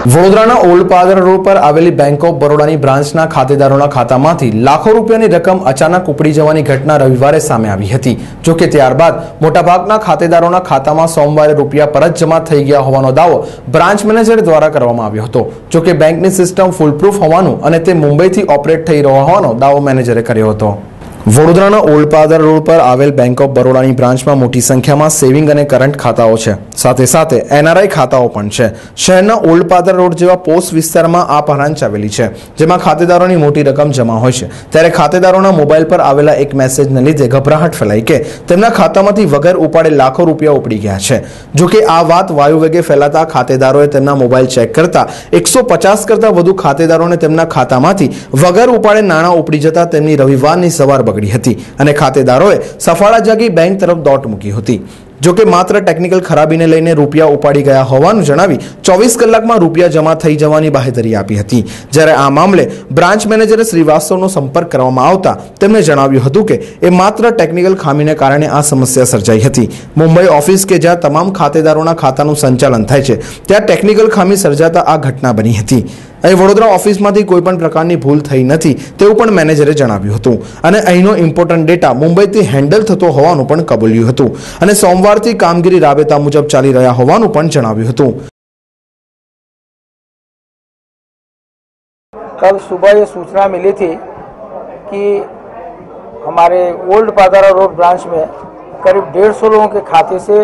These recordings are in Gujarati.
વડોદરાના ઓલ્ડ પાદર રોડ પર આવેલી બેંક ઓફ બરોડાની બ્રાન્ચના ખાતેદારોના ખાતામાંથી લાખો રૂપિયાની રકમ અચાનક ઉપડી જવાની ઘટના રવિવારે સામે આવી હતી। જો કે ત્યારબાદ મોટાભાગના ખાતેદારોના ખાતામાં સોમવારે રૂપિયા પરત જમા થઈ ગયા હોવાનો દાવો બ્રાન્ચ મેનેજર દ્વારા કરવામાં આવ્યો હતો। જો કે બેંકની સિસ્ટમ ફૂલપ્રૂફ હોવાનું અને તે મુંબઈથી ઓપરેટ થઈ રહ્યો હોવાનો દાવો મેનેજરે કર્યો હતો। વડોદરાના ઓલ્ડ પાદર રોડ પર આવેલ બેંક ઓફ બરોડાની બ્રાન્ચમાં મોટી સંખ્યામાં સેવિંગ અને કરંટ ખાતાઓ છે, સાથે સાથે એનઆરઆઈ ખાતાઓ પણ છે। શહેરના ઓલ્ડ પાદર રોડ જેવા પોસ્ટ વિસ્તારમાં આ બ્રાન્ચ આવેલી છે, જેમાં ખાતેદારોની મોટી રકમ જમા હોય છે। ત્યારે ખાતેદારોના મોબાઈલ પર આવેલા એક મેસેજને લીધે ગભરાહટ ફેલાઈ કે તેમના ખાતામાંથી વગર ઉપાડે લાખો રૂપિયા ઉપડી ગયા છે। જો કે આ વાત વાયુવેગે ફેલાતા ખાતેદારોએ તેમના મોબાઈલ ચેક કરતા 150 કરતા વધુ ખાતેદારોને તેમના ખાતામાંથી વગર ઉપાડે નાણાં ઉપડી જતા તેમની રવિવારની સવાર બગડી હતી અને ખાતેદારોએ સફાળા જાગી બેંક તરફ દોટ મૂકી હતી। જો કે માત્ર ટેકનિકલ ખરાબીને લઈને રૂપિયા ઉપાડી ગયા હોવાનું જણાવી 24 કલાકમાં રૂપિયા જમા થઈ જવાની બાહેધરી આપી હતી। જ્યારે આ મામલે બ્રાન્ચ મેનેજરે શ્રીવાસ્તવનો સંપર્ક કરવામાં આવતા તેમણે જણાવ્યું હતું કે એ માત્ર ટેકનિકલ ખામીને કારણે આ સમસ્યા સર્જાઈ હતી। મુંબઈ ઓફિસ કે જ્યાં તમામ ખાતેદારોના ખાતાનું સંચાલન થાય છે ત્યાં ટેકનિકલ ખામી સર્જાતા આ ઘટના બની હતી। અહીં વડોદરા ઓફિસમાંથી કોઈપણ પ્રકારની ભૂલ થઈ નથી તેવું પણ મેનેજરે જણાવ્યું હતું અને અહીંનો ઇમ્પોર્ટન્ટ ડેટા મુંબઈથી હેન્ડલ થતો હોવાનું પણ કબૂલ્યું હતું અને સોમવારથી કામગીરી રાબેતા મુજબ ચાલી રહ્યા હોવાનું પણ જણાવ્યું હતું। कल सुबह ये सूचना मिली थी कि हमारे ओल्ड पादरा रोड ब्रांच में करीब 150 लोगों के खाते से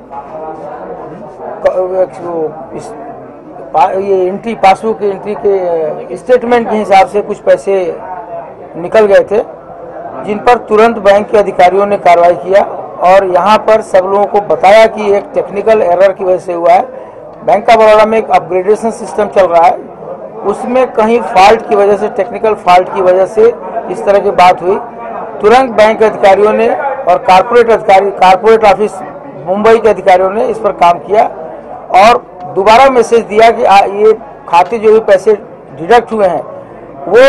ये एंट्री पासबुक की एंट्री के स्टेटमेंट के हिसाब से कुछ पैसे निकल गए थे, जिन पर तुरंत बैंक के अधिकारियों ने कार्रवाई किया और यहाँ पर सब लोगों को बताया कि एक टेक्निकल एरर की वजह से हुआ है। बैंक ऑफ बड़ौदा में एक अपग्रेडेशन सिस्टम चल रहा है, उसमें कहीं फॉल्ट की वजह से, टेक्निकल फॉल्ट की वजह से इस तरह की बात हुई। तुरंत बैंक के अधिकारियों ने और कारपोरेट ऑफिस मुंबई के अधिकारियों ने इस पर काम किया और दोबारा मैसेज दिया कि ये खाते जो भी पैसे डिडक्ट हुए हैं वो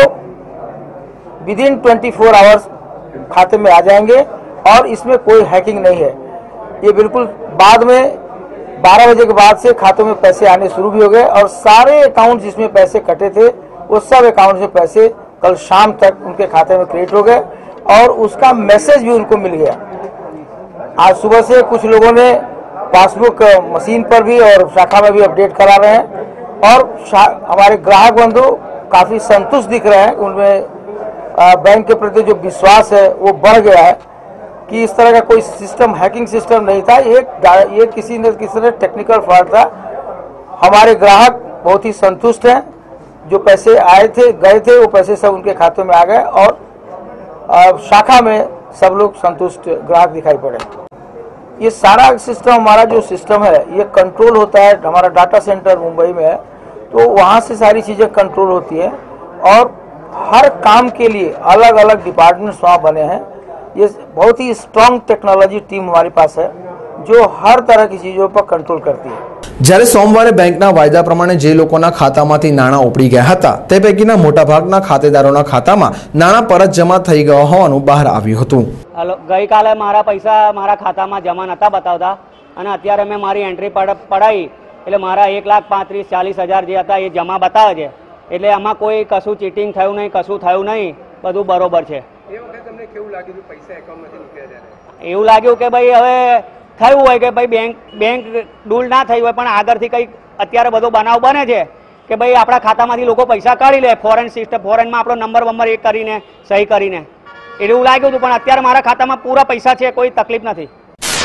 विदिन 24 आवर्स खाते में आ जाएंगे और इसमें कोई हैकिंग नहीं है। ये बिल्कुल बाद में 12 बजे के बाद से खातों में पैसे आने शुरू भी हो गए और सारे अकाउंट जिसमें पैसे कटे थे वो सब अकाउंट में पैसे कल शाम तक उनके खाते में क्रेडिट हो गए और उसका मैसेज भी उनको मिल गया। आज सुबह से कुछ लोगों ने पासबुक मशीन पर भी और शाखा में भी अपडेट करा रहे हैं और हमारे ग्राहक बंधु काफ़ी संतुष्ट दिख रहे हैं। उनमें बैंक के प्रति जो विश्वास है वो बढ़ गया है कि इस तरह का कोई सिस्टम, हैकिंग सिस्टम नहीं था, ये किसी न किसी ने टेक्निकल फॉल्ट था। हमारे ग्राहक बहुत ही संतुष्ट हैं, जो पैसे आए थे गए थे वो पैसे सब उनके खातों में आ गए और शाखा में सब लोग संतुष्ट ग्राहक दिखाई पड़े। ये सारा सिस्टम, हमारा जो सिस्टम है ये कंट्रोल होता है, हमारा डाटा सेंटर मुंबई में है, तो वहाँ से सारी चीज़ें कंट्रोल होती हैं और हर काम के लिए अलग अलग डिपार्टमेंट्स वहाँ बने हैं। ये बहुत ही स्ट्रॉन्ग टेक्नोलॉजी टीम हमारे पास है जो हर तरह की चीज़ों पर कंट्रोल करती है। જ્યારે સોમવારે બેંકના વાયદા પ્રમાણે જે લોકોના ખાતામાંથી નાણાં ઉપડી ગયા હતા તે પૈકીના મોટાભાગના ખાતેદારોના ખાતામાં નાણાં પરત જમા થઈ ગયા હોવાનું બહાર આવ્યું હતું। ગઈકાલે મારા પૈસા મારા ખાતામાં જમા નતા બતાવતા અને અત્યારે મેં મારી એન્ટ્રી પડાવી એટલે મારા 1,35,40,000 જે હતા એ જમા બતાવે છે, એટલે આમાં કોઈ કશું ચીટિંગ થયું નહીં, કશું થયું નહીં, બધું બરોબર છે। એવું લાગ્યું કે ભાઈ હવે થયું હોય કે ભાઈ બેંક ડૂલ ના થઈ હોય પણ આગળથી કંઈક અત્યારે બધો બનાવ બને છે કે ભાઈ આપણા ખાતામાંથી લોકો પૈસા કાઢી લે, ફોરેન સિસ્ટમ, ફોરેનમાં આપણો નંબર એક કરીને સહી કરીને, એવું લાગ્યું હતું પણ અત્યારે મારા ખાતામાં પૂરા પૈસા છે, કોઈ તકલીફ નથી।